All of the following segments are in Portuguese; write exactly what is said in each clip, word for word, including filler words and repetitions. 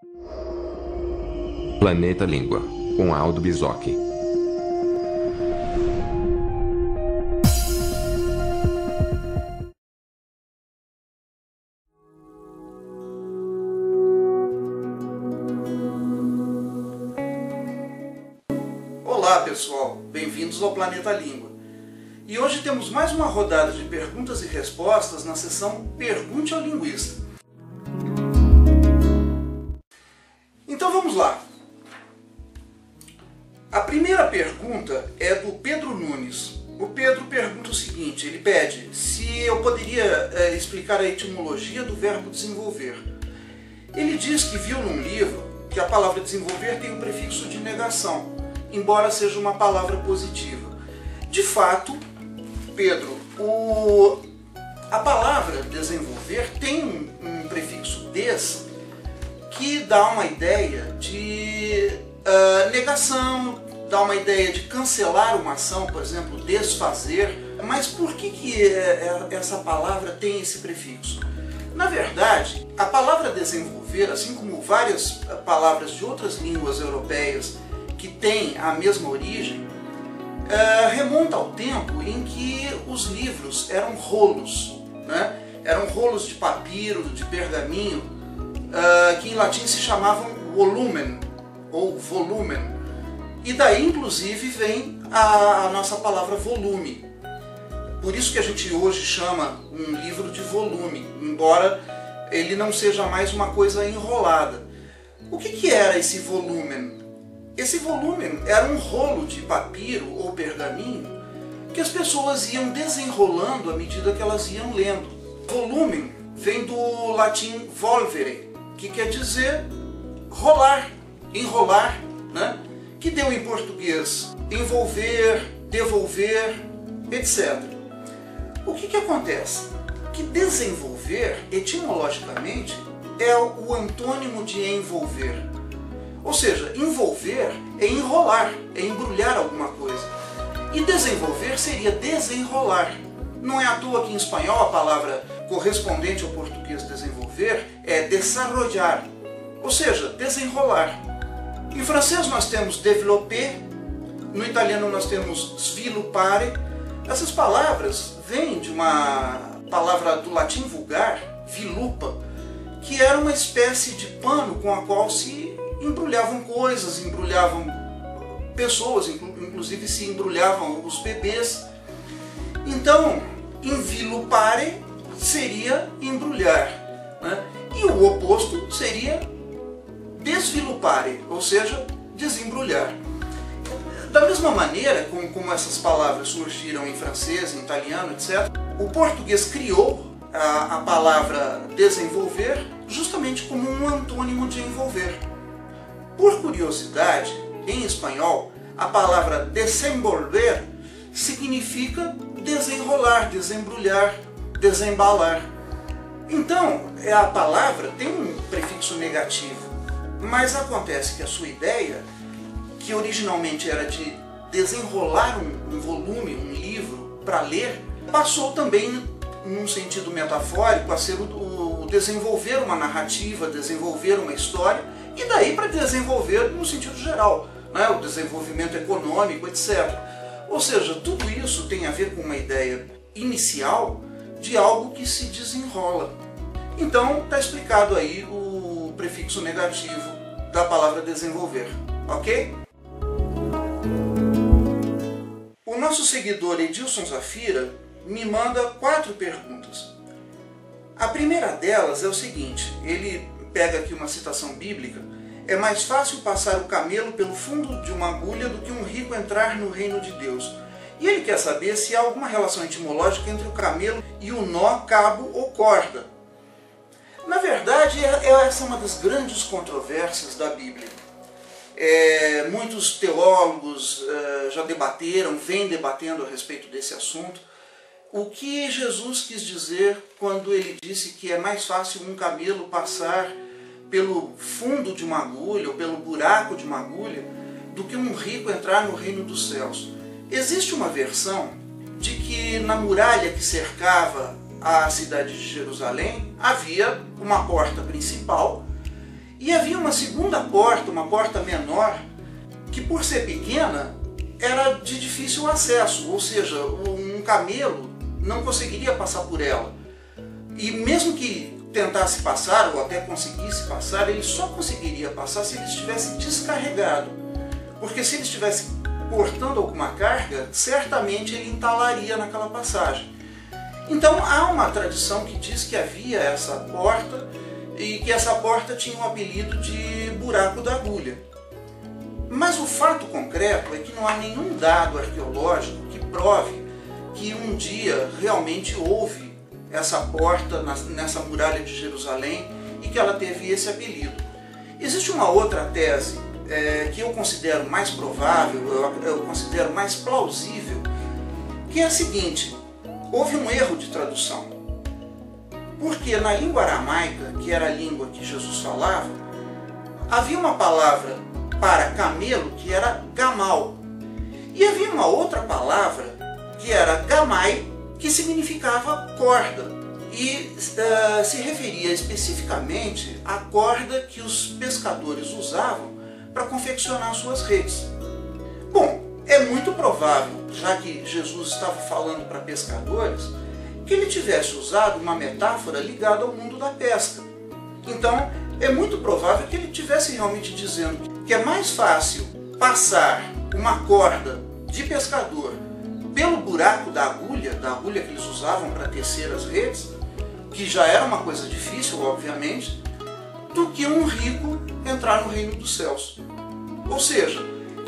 Planeta Língua, com Aldo Bisocchi. Olá pessoal, bem-vindos ao Planeta Língua. E hoje temos mais uma rodada de perguntas e respostas na seção Pergunte ao Linguista. Então vamos lá. A primeira pergunta é do Pedro Nunes. O Pedro pergunta o seguinte, ele pede se eu poderia é, explicar a etimologia do verbo desenvolver. Ele diz que viu num livro que a palavra desenvolver tem o prefixo de negação, embora seja uma palavra positiva. De fato, Pedro, o, a palavra desenvolver tem um, um prefixo des que dá uma ideia de uh, negação, dá uma ideia de cancelar uma ação, por exemplo, desfazer. Mas por que, que essa palavra tem esse prefixo? Na verdade, a palavra desenvolver, assim como várias palavras de outras línguas europeias que têm a mesma origem, uh, remonta ao tempo em que os livros eram rolos, né? Eram rolos de papiro, de pergaminho, uh, que em latim se chamavam volumen, ou volumen. E daí, inclusive, vem a, a nossa palavra volume. Por isso que a gente hoje chama um livro de volume, embora ele não seja mais uma coisa enrolada. O que, que era esse volumen? Esse volumen era um rolo de papiro ou pergaminho que as pessoas iam desenrolando à medida que elas iam lendo. Volumen vem do latim volvere, que quer dizer rolar, enrolar, né? Que deu em português envolver, devolver, etcétera. O que, que acontece? Que desenvolver, etimologicamente, é o antônimo de envolver. Ou seja, envolver é enrolar, é embrulhar alguma coisa. E desenvolver seria desenrolar. Não é à toa que em espanhol a palavra correspondente ao português desenvolver é desarrollar, ou seja, desenrolar. Em francês nós temos développer, no italiano nós temos sviluppare. Essas palavras vêm de uma palavra do latim vulgar, vilupa, que era uma espécie de pano com a qual se embrulhavam coisas, embrulhavam pessoas, inclusive se embrulhavam os bebês. Então, envilupare seria embrulhar, né? E o oposto seria desvilupare, ou seja, desembrulhar. Da mesma maneira como, como essas palavras surgiram em francês, em italiano, etcétera, o português criou a, a palavra desenvolver justamente como um antônimo de envolver. Por curiosidade, em espanhol, a palavra desenvolver significa desenrolar, desembrulhar, desembalar. Então, a palavra tem um prefixo negativo, mas acontece que a sua ideia, que originalmente era de desenrolar um, um volume, um livro para ler, passou também, num sentido metafórico, a ser o, o desenvolver uma narrativa, desenvolver uma história, e daí para desenvolver no sentido geral, né? O desenvolvimento econômico, etcétera. Ou seja, tudo isso tem a ver com uma ideia inicial de algo que se desenrola. Então está explicado aí o prefixo negativo da palavra desenvolver, ok? O nosso seguidor Edilson Zafira me manda quatro perguntas. A primeira delas é o seguinte, ele pega aqui uma citação bíblica: é mais fácil passar o camelo pelo fundo de uma agulha do que um rico entrar no reino de Deus. E ele quer saber se há alguma relação etimológica entre o camelo e o nó, cabo ou corda. Na verdade, essa é uma das grandes controvérsias da Bíblia. É, muitos teólogos é, já debateram, vêm debatendo a respeito desse assunto. O que Jesus quis dizer quando ele disse que é mais fácil um camelo passar pelo fundo de uma agulha, ou pelo buraco de uma agulha, do que um rico entrar no reino dos céus? Existe uma versão de que na muralha que cercava a cidade de Jerusalém havia uma porta principal E havia uma segunda porta, uma porta menor, que por ser pequena era de difícil acesso, ou seja, um camelo não conseguiria passar por ela. E mesmo que tentasse passar, ou até conseguisse passar, ele só conseguiria passar se ele estivesse descarregado. Porque se ele estivesse portando alguma carga, certamente ele entalaria naquela passagem. Então há uma tradição que diz que havia essa porta e que essa porta tinha o apelido de buraco da agulha. Mas o fato concreto é que não há nenhum dado arqueológico que prove que um dia realmente houve essa porta nessa muralha de Jerusalém e que ela teve esse apelido. Existe uma outra tese é, que eu considero mais provável, eu, eu considero mais plausível, que é a seguinte: houve um erro de tradução. Porque na língua aramaica, que era a língua que Jesus falava, havia uma palavra para camelo que era gamal. E havia uma outra palavra que era gamai, que significava corda. E uh, se referia especificamente à corda que os pescadores usavam para confeccionar suas redes. Bom, é muito provável, já que Jesus estava falando para pescadores, que ele tivesse usado uma metáfora ligada ao mundo da pesca. Então, é muito provável que ele estivesse realmente dizendo que é mais fácil passar uma corda de pescador pelo buraco da agulha, da agulha que eles usavam para tecer as redes, que já era uma coisa difícil, obviamente, do que um rico entrar no reino dos céus. Ou seja,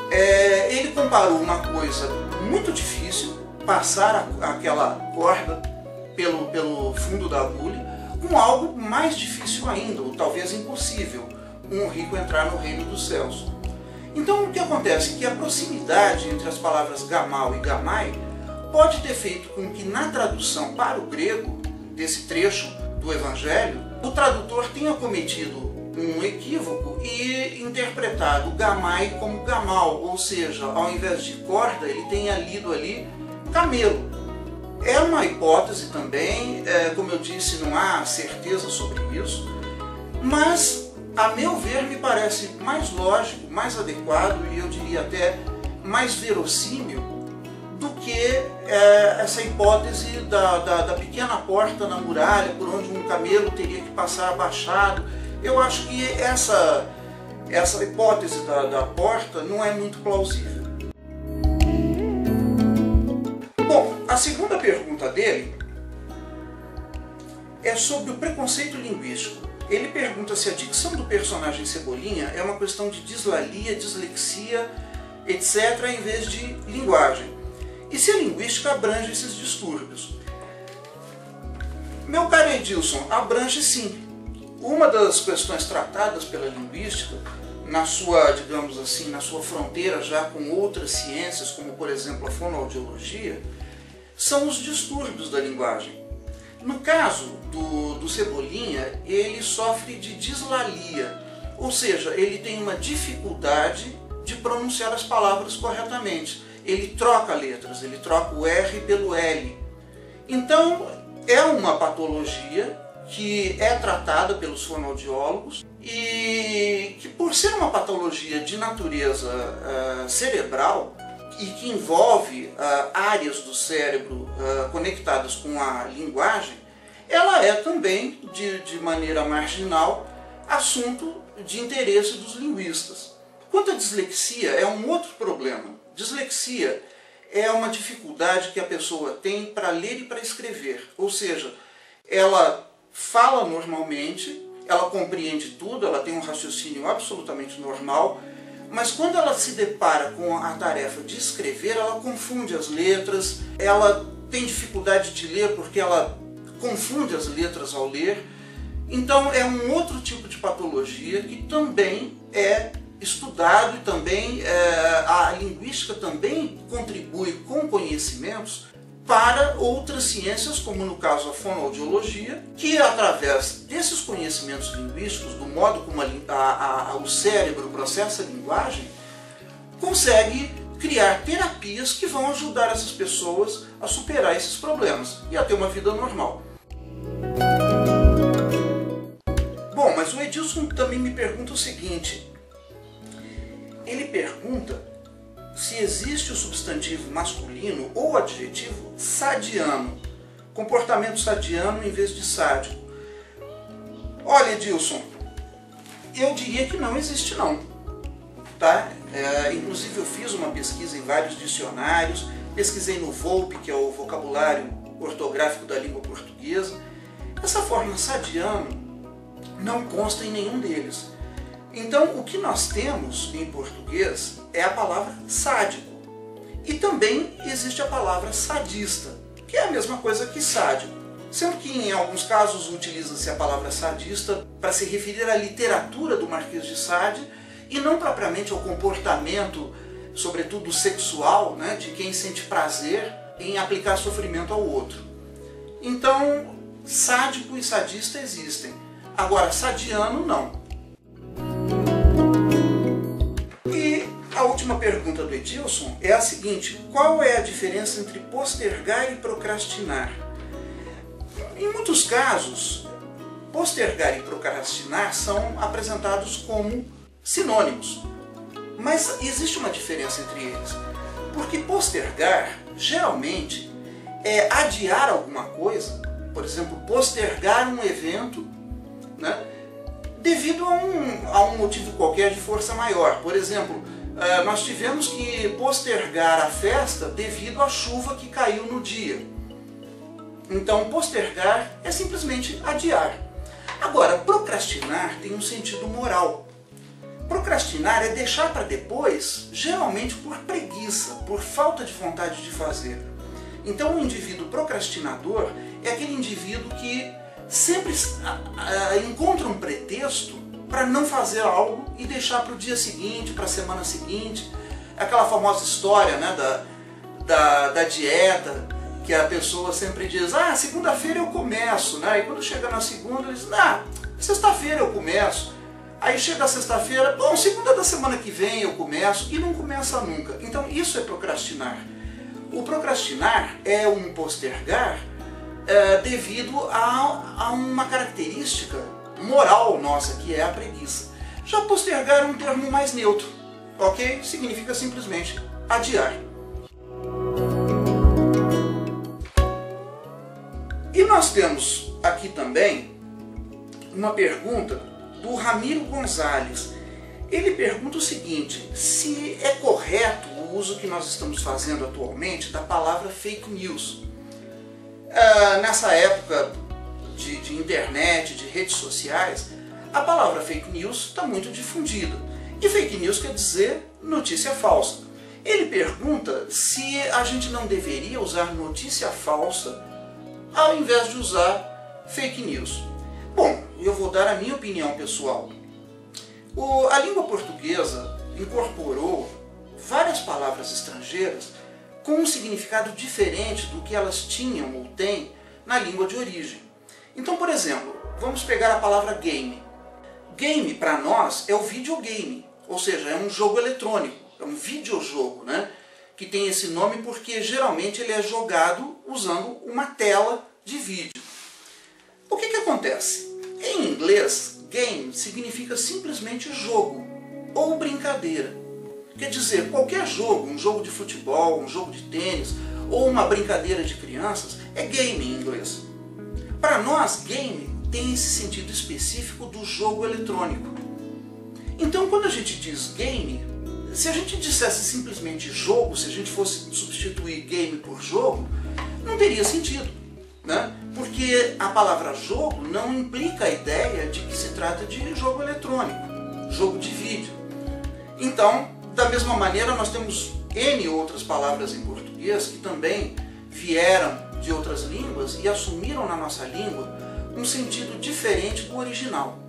é, ele comparou uma coisa muito difícil, passar a, aquela corda pelo, pelo fundo da agulha, com algo mais difícil ainda, ou talvez impossível, um rico entrar no reino dos céus. Então o que acontece é que a proximidade entre as palavras gamal e gamai pode ter feito com que na tradução para o grego desse trecho do Evangelho, o tradutor tenha cometido um equívoco e interpretado gamai como gamal, ou seja, ao invés de corda ele tenha lido ali camelo. É uma hipótese também, é, como eu disse, não há certeza sobre isso, mas a meu ver me parece mais lógico, mais adequado e eu diria até mais verossímil do que é, essa hipótese da, da, da pequena porta na muralha por onde um camelo teria que passar abaixado. Eu acho que essa, essa hipótese da, da porta não é muito plausível. Bom, a segunda pergunta dele é sobre o preconceito linguístico. Ele pergunta se a dicção do personagem Cebolinha é uma questão de dislalia, dislexia, etcétera, em vez de linguagem. E se a linguística abrange esses distúrbios? Meu caro Edilson, abrange sim. Uma das questões tratadas pela linguística, na sua, digamos assim, na sua fronteira já com outras ciências, como por exemplo a fonoaudiologia, são os distúrbios da linguagem. No caso do, do Cebolinha, ele sofre de dislalia, ou seja, ele tem uma dificuldade de pronunciar as palavras corretamente. Ele troca letras, ele troca o R pelo L. Então, é uma patologia que é tratada pelos fonoaudiólogos e que, por ser uma patologia de natureza uh, cerebral e que envolve uh, áreas do cérebro uh, conectadas com a linguagem, ela é também, de, de maneira marginal, assunto de interesse dos linguistas. Quanto à dislexia, é um outro problema. Dislexia é uma dificuldade que a pessoa tem para ler e para escrever, ou seja, ela fala normalmente, ela compreende tudo, ela tem um raciocínio absolutamente normal, mas quando ela se depara com a tarefa de escrever, ela confunde as letras, ela tem dificuldade de ler porque ela confunde as letras ao ler. Então é um outro tipo de patologia que também é estudado e também é, a linguística também contribui com conhecimentos para outras ciências, como no caso a fonoaudiologia, que através desses conhecimentos linguísticos, do modo como a, a, a, o cérebro processa a linguagem, consegue criar terapias que vão ajudar essas pessoas a superar esses problemas e a ter uma vida normal. Bom, mas o Edilson Edilson também me pergunta o seguinte, ele pergunta se existe o substantivo masculino ou adjetivo sadiano, comportamento sadiano em vez de sádico. Olha, Edilson, eu diria que não existe não, tá? É, inclusive eu fiz uma pesquisa em vários dicionários, pesquisei no VOLPE, que é o vocabulário ortográfico da língua portuguesa. Essa forma sadiano não consta em nenhum deles. Então, o que nós temos em português é a palavra sádico. E também existe a palavra sadista, que é a mesma coisa que sádico. Sendo que em alguns casos utiliza-se a palavra sadista para se referir à literatura do Marquês de Sade e não propriamente ao comportamento, sobretudo sexual, né, de quem sente prazer em aplicar sofrimento ao outro. Então, sádico e sadista existem. Agora, sadiano não. E a última pergunta do Edilson é a seguinte: qual é a diferença entre postergar e procrastinar? Em muitos casos, postergar e procrastinar são apresentados como sinônimos. Mas existe uma diferença entre eles. Porque postergar, geralmente, é adiar alguma coisa, por exemplo, postergar um evento, né, devido a um, a um motivo qualquer de força maior. Por exemplo, nós tivemos que postergar a festa devido à chuva que caiu no dia. Então, postergar é simplesmente adiar. Agora, procrastinar tem um sentido moral. Procrastinar é deixar para depois, geralmente por preguiça, por falta de vontade de fazer. Então, o indivíduo procrastinador é aquele indivíduo que sempre encontra um pretexto para não fazer algo e deixar para o dia seguinte, para a semana seguinte. Aquela famosa história, né, da, da, da dieta, que a pessoa sempre diz, ah, segunda-feira eu começo, né? E quando chega na segunda, ele diz, ah, sexta-feira eu começo. Aí chega a sexta-feira, bom, segunda da semana que vem eu começo, e não começa nunca. Então isso é procrastinar. O procrastinar é um postergar é, devido a, a uma característica moral nossa, que é a preguiça. Já postergar é um termo mais neutro, ok? Significa simplesmente adiar. E nós temos aqui também uma pergunta do Ramiro Gonzalez. Ele pergunta o seguinte, se é correto o uso que nós estamos fazendo atualmente da palavra fake news. Ah, nessa época de, de internet, de redes sociais, a palavra fake news está muito difundida. E fake news quer dizer notícia falsa. Ele pergunta se a gente não deveria usar notícia falsa ao invés de usar fake news. Bom, eu vou dar a minha opinião pessoal. O, a língua portuguesa incorporou várias palavras estrangeiras com um significado diferente do que elas tinham ou têm na língua de origem. Então, por exemplo, vamos pegar a palavra game. Game, para nós, é o videogame, ou seja, é um jogo eletrônico, é um videojogo, né? Que tem esse nome porque geralmente ele é jogado usando uma tela de vídeo. O que que acontece? Em inglês, game significa simplesmente jogo ou brincadeira. Quer dizer, qualquer jogo, um jogo de futebol, um jogo de tênis ou uma brincadeira de crianças é game em inglês. Para nós, game tem esse sentido específico do jogo eletrônico. Então, quando a gente diz game, se a gente dissesse simplesmente jogo, se a gente fosse substituir game por jogo, não teria sentido, né? Porque a palavra jogo não implica a ideia de que se trata de jogo eletrônico, jogo de vídeo. Então, da mesma maneira, nós temos N outras palavras em português que também vieram de outras línguas e assumiram na nossa língua um sentido diferente do original.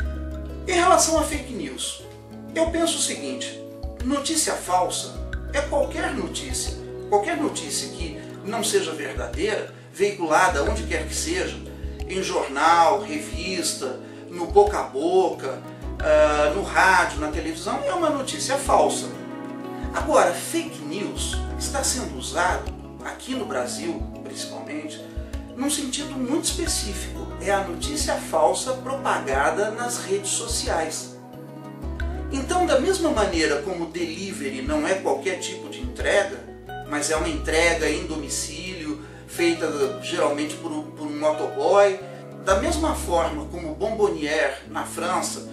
Em relação a fake news, eu penso o seguinte: notícia falsa é qualquer notícia, qualquer notícia que não seja verdadeira, veiculada onde quer que seja, em jornal, revista, no boca a boca, uh, no rádio, na televisão, é uma notícia falsa. Agora, fake news está sendo usado, aqui no Brasil principalmente, num sentido muito específico. é a notícia falsa propagada nas redes sociais. Então, da mesma maneira como delivery não é qualquer tipo de entrega, mas é uma entrega em domicílio, feita geralmente por um, por um motoboy, da mesma forma como Bonbonnière na França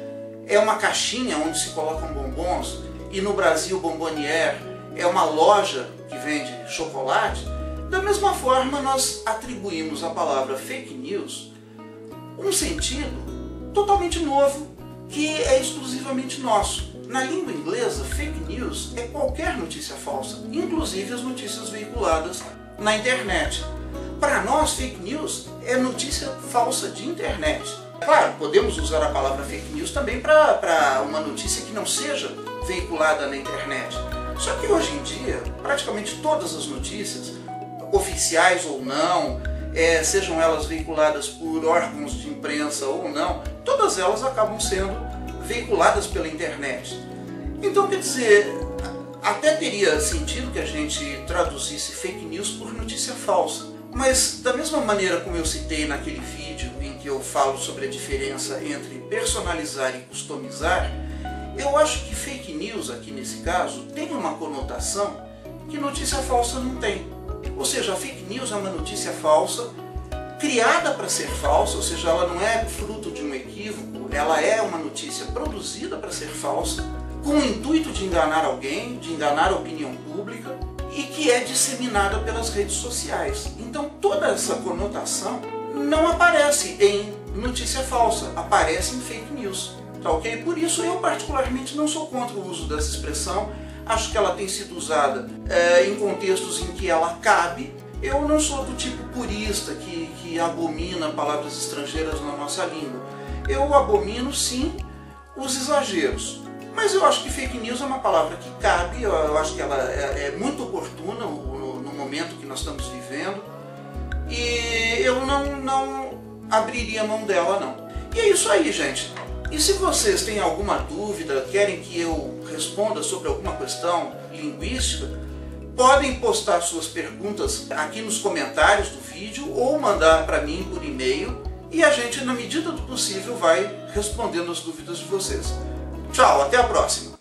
é uma caixinha onde se colocam bombons, e no Brasil Bonbonnière é uma loja que vende chocolate, da mesma forma nós atribuímos à palavra fake news um sentido totalmente novo, que é exclusivamente nosso. Na língua inglesa, fake news é qualquer notícia falsa, inclusive as notícias veiculadas na internet. Para nós, fake news é notícia falsa de internet. Claro, podemos usar a palavra fake news também para uma notícia que não seja veiculada na internet. Só que hoje em dia, praticamente todas as notícias, oficiais ou não, é, sejam elas veiculadas por órgãos de imprensa ou não, todas elas acabam sendo veiculadas pela internet. Então, quer dizer, até teria sentido que a gente traduzisse fake news por notícia falsa. Mas da mesma maneira como eu citei naquele vídeo em que eu falo sobre a diferença entre personalizar e customizar, eu acho que fake news aqui nesse caso tem uma conotação que notícia falsa não tem. Ou seja, a fake news é uma notícia falsa, criada para ser falsa, ou seja, ela não é fruto de um equívoco, ela é uma notícia produzida para ser falsa, com o intuito de enganar alguém, de enganar a opinião pública, e que é disseminada pelas redes sociais. Então toda essa conotação não aparece em notícia falsa, aparece em fake news. Tá ok? Por isso eu particularmente não sou contra o uso dessa expressão, acho que ela tem sido usada é, em contextos em que ela cabe. Eu não sou do tipo purista que, que abomina palavras estrangeiras na nossa língua. Eu abomino sim os exageros. Mas eu acho que fake news é uma palavra que cabe, eu acho que ela é, é muito oportuna no, no momento que nós estamos vivendo, e eu não, não abriria mão dela não. E é isso aí, gente. E se vocês têm alguma dúvida, querem que eu responda sobre alguma questão linguística, podem postar suas perguntas aqui nos comentários do vídeo ou mandar para mim por e-mail, e a gente, na medida do possível, vai respondendo as dúvidas de vocês. Tchau, até a próxima!